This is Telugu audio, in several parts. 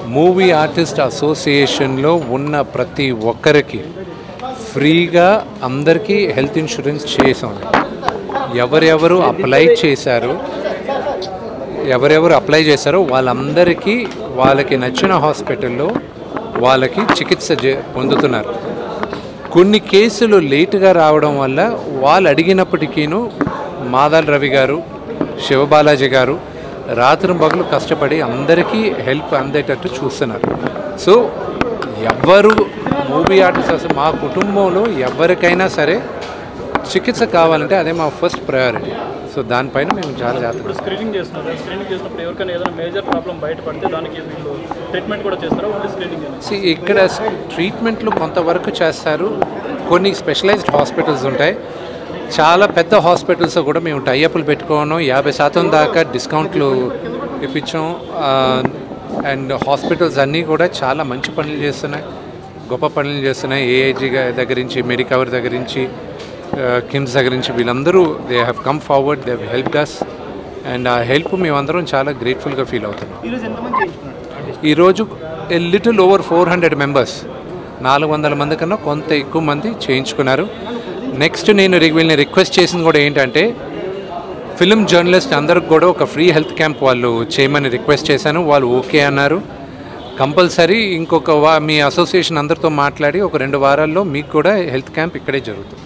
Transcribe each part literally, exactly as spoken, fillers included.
మూవీ ఆర్టిస్ట్ అసోసియేషన్లో ఉన్న ప్రతి ఒక్కరికి ఫ్రీగా అందరికీ హెల్త్ ఇన్సూరెన్స్ చేసాం. ఎవరెవరు అప్లై చేశారో ఎవరెవరు అప్లై చేశారో వాళ్ళందరికీ వాళ్ళకి నచ్చిన హాస్పిటల్లో వాళ్ళకి చికిత్స పొందుతున్నారు. కొన్ని కేసులు లేటుగా రావడం వల్ల వాళ్ళు అడిగినప్పటికీను మాదాల రవి గారు, శివబాలాజీ గారు రాత్రి పగలు కష్టపడి అందరికీ హెల్ప్ అందేటట్టు చూస్తున్నారు. సో ఎవరు మూవీ ఆర్టిస్ట్ అసలు మా కుటుంబంలో ఎవరికైనా సరే చికిత్స కావాలంటే అదే మా ఫస్ట్ ప్రయారిటీ. సో దానిపైన మేము చాలా జాగ్రత్త. స్క్రీనింగ్ చేస్తున్నారు. స్క్రీనింగ్ చేసినప్పుడు ఎవరికైనా ఏదైనా మేజర్ ప్రాబ్లం బయటపడితే దానికి వీళ్ళు ట్రీట్మెంట్ కూడా చేస్తారా? Only screening? ఇక్కడ ట్రీట్మెంట్లు కొంతవరకు చేస్తారు. కొన్ని స్పెషలైజ్డ్ హాస్పిటల్స్ ఉంటాయి. చాలా పెద్ద హాస్పిటల్స్ కూడా మేము టైఅప్లు పెట్టుకోను. యాభై శాతం దాకా డిస్కౌంట్లు ఇప్పించాం. అండ్ హాస్పిటల్స్ అన్నీ కూడా చాలా మంచి పనులు చేస్తున్నాయి, గొప్ప పనులు చేస్తున్నాయి. ఏఐజీ దగ్గర నుంచి, మెడికవర్ దగ్గర నుంచి, కిమ్స్ దగ్గర నుంచి వీళ్ళందరూ they have come forward, they have helped us. And ఆ హెల్ప్ మేమందరం చాలా గ్రేట్ఫుల్గా ఫీల్ అవుతున్నాం. ఈరోజు a little over four hundred members నాలుగు వందల మంది కన్నా కొంత ఎక్కువ మంది చేయించుకున్నారు. నెక్స్ట్ నేను వీళ్ళని రిక్వెస్ట్ చేసింది కూడా ఏంటంటే ఫిల్మ్ జర్నలిస్ట్ అందరికి కూడా ఒక ఫ్రీ హెల్త్ క్యాంప్ వాళ్ళు చేయమని రిక్వెస్ట్ చేశాను. వాళ్ళు ఓకే అన్నారు. కంపల్సరీ ఇంకొక వా మీ అసోసియేషన్ అందరితో మాట్లాడి ఒక రెండు వారాల్లో మీకు కూడా హెల్త్ క్యాంప్ ఇక్కడే జరుగుతుంది.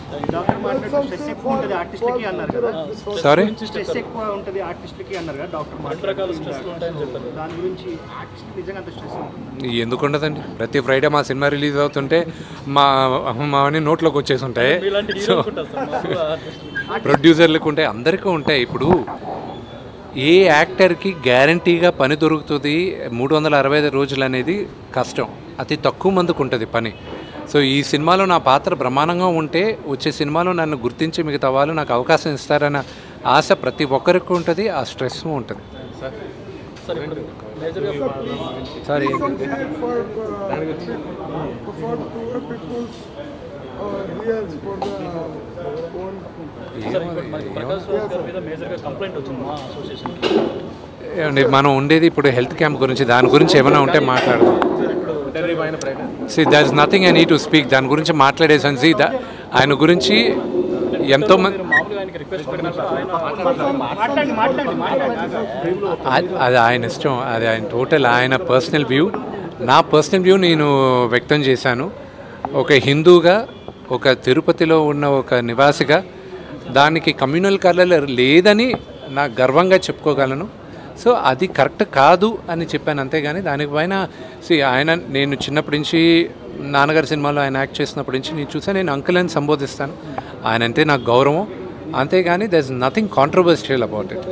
సారీ, ఎందుకు ఉండదండి? ప్రతి ఫ్రైడే మా సినిమా రిలీజ్ అవుతుంటే మా మావన్నీ నోట్లోకి వచ్చేసి ఉంటాయి. సో ప్రొడ్యూసర్లకు ఉంటాయి, అందరికీ ఉంటాయి. ఇప్పుడు ఏ యాక్టర్కి గ్యారంటీగా పని దొరుకుతుంది మూడు వందల అరవై ఐదు రోజులు అనేది కష్టం. అతి తక్కువ మందికి ఉంటుంది పని. సో ఈ సినిమాలో నా పాత్ర బ్రహ్మాండంగా ఉంటే వచ్చే సినిమాలో నన్ను గుర్తించి మిగతా వాళ్ళు నాకు అవకాశం ఇస్తారన్న ఆశ ప్రతి ఒక్కరికి ఉంటుంది. ఆ స్ట్రెస్ ఉంటుంది. సారీ, మనం ఉండేది ఇప్పుడు హెల్త్ క్యాంప్ గురించి. దాని గురించి ఏమైనా ఉంటే మాట్లాడదాం. See there is nothing I need to speak. దాని గురించి మాట్లాడేసాను. సి ఆయన గురించి ఎంతో మంది, అది ఆయన ఇష్టం, అది ఆయన టోటల్ ఆయన పర్సనల్ వ్యూ. నా పర్సనల్ వ్యూ నేను వ్యక్తం చేశాను. ఒక హిందూగా, ఒక తిరుపతిలో ఉన్న ఒక నివాసిగా దానికి కమ్యూనల్ కలర్ లేదని నా గర్వంగా చెప్పుకోగలను. సో అది కరెక్ట్ కాదు అని చెప్పాను, అంతేగాని దానిపైన సి ఆయన నేను చిన్నప్పటి నుంచి నాన్నగారి సినిమాలో ఆయన యాక్ట్ చేసినప్పటి నుంచి నేను చూసాను. నేను అంకుల్ అని సంబోధిస్తాను. ఆయన అంటే నాకు గౌరవం, అంతేగాని there is nothing controversial about it.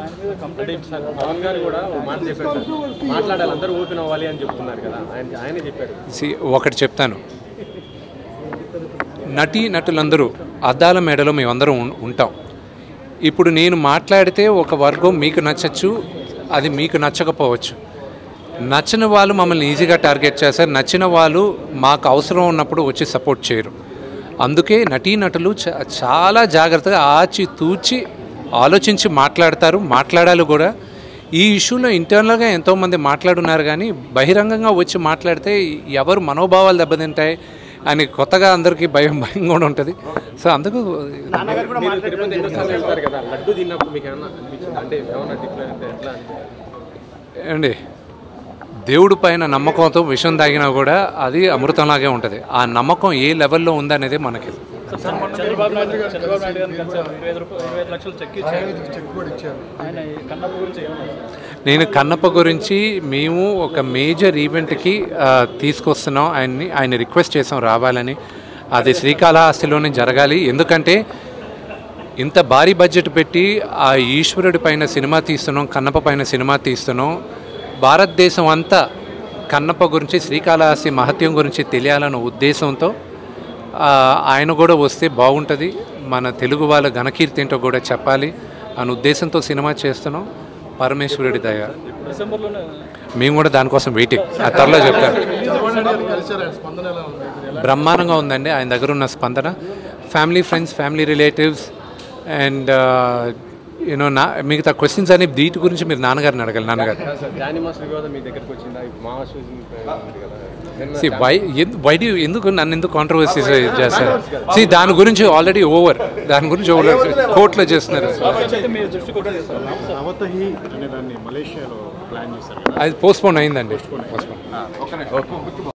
See ఒకటి చెప్తాను, నటీ నటులందరూ అద్దాల మేడలో మేమందరం ఉంటాం. ఇప్పుడు నేను మాట్లాడితే ఒక వర్గం మీకు నచ్చచ్చు, అది మీకు నచ్చకపోవచ్చు. నచ్చిన వాళ్ళు మమ్మల్ని ఈజీగా టార్గెట్ చేస్తారు, నచ్చిన వాళ్ళు మాకు అవసరం ఉన్నప్పుడు వచ్చి సపోర్ట్ చేయరు. అందుకే నటీనటులు చాలా జాగ్రత్తగా ఆచి తూచి ఆలోచించి మాట్లాడతారు, మాట్లాడాలి కూడా. ఈ ఇష్యూలో ఇంటర్నల్గా ఎంతోమంది మాట్లాడున్నారు, కానీ బహిరంగంగా వచ్చి మాట్లాడితే ఎవరు మనోభావాలు దెబ్బతింటాయి అని కొత్తగా అందరికీ భయం భయం కూడా ఉంటుంది. సో అందుకు ఏమండి, దేవుడి పైన నమ్మకంతో విషయం తాగినా కూడా అది అమృతంలాగే ఉంటుంది. ఆ నమ్మకం ఏ లెవెల్లో ఉందనేది మనకి. నేను కన్నప్ప గురించి మేము ఒక మేజర్ ఈవెంట్కి తీసుకొస్తున్నాం ఆయన్ని. ఆయన రిక్వెస్ట్ చేసాం రావాలని. అది శ్రీకాళహస్తిలోనే జరగాలి. ఎందుకంటే ఇంత భారీ బడ్జెట్ పెట్టి ఆ ఈశ్వరుడి పైన సినిమా తీస్తున్నాం, కన్నప్ప పైన సినిమా తీస్తున్నాం. భారతదేశం అంతా కన్నప్ప గురించి, శ్రీకాళహస్తి మహత్యం గురించి తెలియాలన్న ఉద్దేశంతో ఆయన కూడా వస్తే బాగుంటుంది, మన తెలుగు వాళ్ళ ఘనకీర్తి ఏంటో కూడా చెప్పాలి అనే ఉద్దేశంతో సినిమా చేస్తున్నాం. పరమేశ్వరుడి దయ. మేము కూడా దానికోసం వెయిటింగ్. ఆ త్వరలో చెప్తాను. బ్రహ్మాండంగా ఉందండి ఆయన దగ్గర ఉన్న స్పందన. Family, friends, family relatives and you know నా మిగతా క్వశ్చన్స్ అని వీటి గురించి మీరు నాన్నగారిని అడగాలి. నాన్నగారు సి వై వై డూ ఎందుకు నన్ను ఎందుకు కాంట్రవర్సీస్ చేస్తారు? సి దాని గురించి ఆల్రెడీ ఓవర్, దాని గురించి ఓవర్ కోర్టులో చేస్తున్నారు. అది పోస్ట్పోన్ అయిందండి. పోస్ట్పోన్